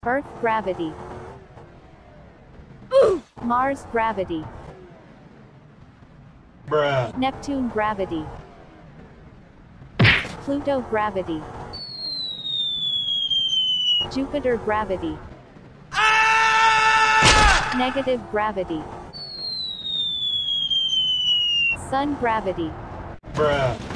Earth gravity. Mars gravity. Bruh. Neptune gravity. Pluto gravity. Jupiter gravity. Negative gravity. Sun gravity. Bruh.